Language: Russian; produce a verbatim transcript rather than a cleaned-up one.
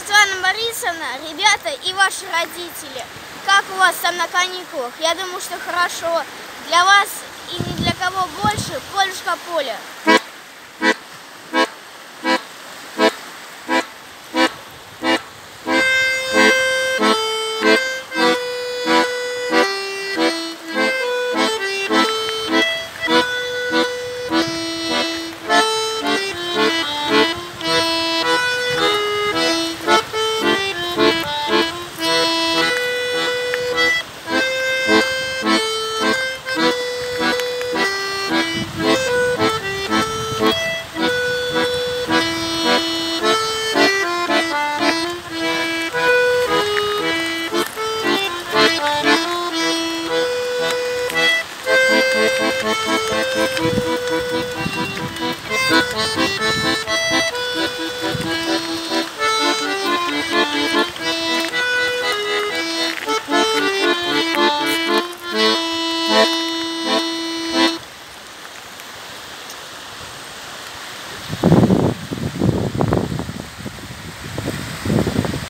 Светлана Борисовна, ребята и ваши родители, как у вас там на каникулах? Я думаю, что хорошо. Для вас и ни для кого больше Полюшка Поля.